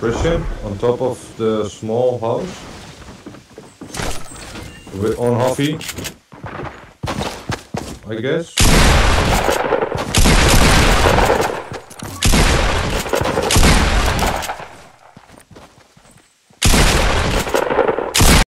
Christian, on top of the small house. On Huffy, I guess.